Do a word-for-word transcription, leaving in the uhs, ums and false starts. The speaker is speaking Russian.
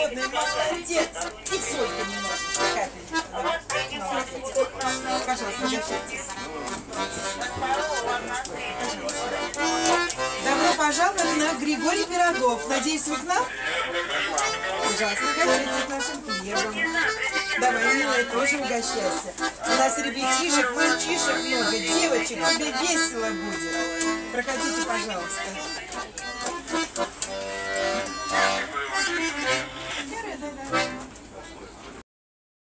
голодный, молодец. И солька немножечко, капельку. Молодец. Пожалуйста, угощайтесь. Добро пожаловать на Григорий Пирогов. Надеюсь, вы к нам? Ужасно, угощайтесь нашим хлебом. Давай, милая, тоже угощайся. У нас ребятишек, мальчишек много, девочек, тебе весело будет. Проходите, пожалуйста.